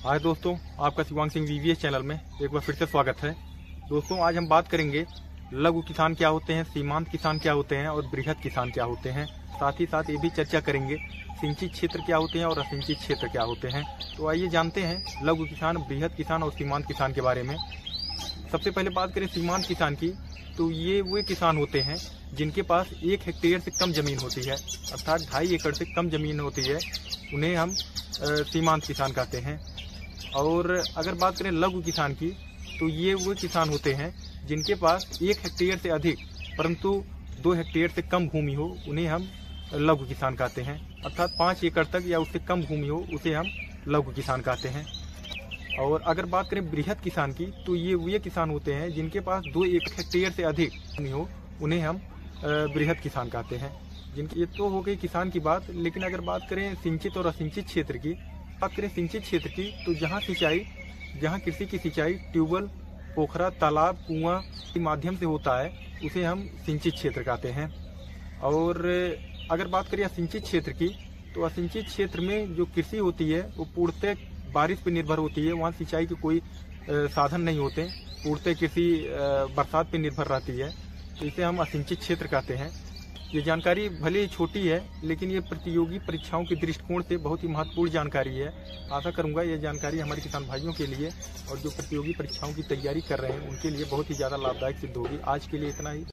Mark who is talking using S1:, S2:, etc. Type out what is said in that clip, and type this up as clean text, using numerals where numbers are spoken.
S1: हाय दोस्तों, आपका Shivang Singh VVS channel में एक बार फिर से स्वागत है। दोस्तों, आज हम बात करेंगे लघु किसान क्या होते हैं, सीमांत किसान क्या होते हैं और बृहद किसान क्या होते हैं। साथ ही साथ ये भी चर्चा करेंगे सिंचित क्षेत्र क्या होते हैं और असिंचित क्षेत्र क्या होते हैं। तो आइए जानते हैं लघु किसान, बृहद किसान और सीमांत किसान के बारे में। सबसे पहले बात करें सीमांत किसान की, तो ये वे किसान होते हैं जिनके पास 1 हेक्टेयर से कम जमीन होती है, अर्थात 2.5 एकड़ से कम जमीन होती है, उन्हें हम सीमांत किसान कहते हैं। और अगर बात करें लघु किसान की, तो ये वो किसान होते हैं जिनके पास 1 हेक्टेयर से अधिक परंतु 2 हेक्टेयर से कम भूमि हो, उन्हें हम लघु किसान कहते हैं। अर्थात 5 एकड़ तक या उससे कम भूमि हो, उसे हम लघु किसान कहते हैं। और अगर बात करें बृहद किसान की, तो ये किसान होते हैं जिनके पास 2 हेक्टेयर से अधिक भूमि हो, उन्हें हम बृहद किसान कहते हैं। जिनकी ये तो हो गई किसान की बात। लेकिन अगर बात करें सिंचित और असिंचित क्षेत्र की, बात करें सिंचित क्षेत्र की, तो जहाँ कृषि की सिंचाई ट्यूबवेल, पोखरा, तालाब, कुआं के माध्यम से होता है, उसे हम सिंचित क्षेत्र कहते हैं। और अगर बात करें असिंचित क्षेत्र की, तो असिंचित क्षेत्र में जो कृषि होती है वो पूर्णतः बारिश पर निर्भर होती है। वहाँ सिंचाई के कोई साधन नहीं होते, पूर्णतः कृषि बरसात पर निर्भर रहती है, तो इसे हम असिंचित क्षेत्र कहते हैं। ये जानकारी भले ही छोटी है, लेकिन ये प्रतियोगी परीक्षाओं के दृष्टिकोण से बहुत ही महत्वपूर्ण जानकारी है। आशा करूंगा ये जानकारी हमारे किसान भाइयों के लिए और जो प्रतियोगी परीक्षाओं की तैयारी कर रहे हैं उनके लिए बहुत ही ज़्यादा लाभदायक सिद्ध होगी। आज के लिए इतना ही।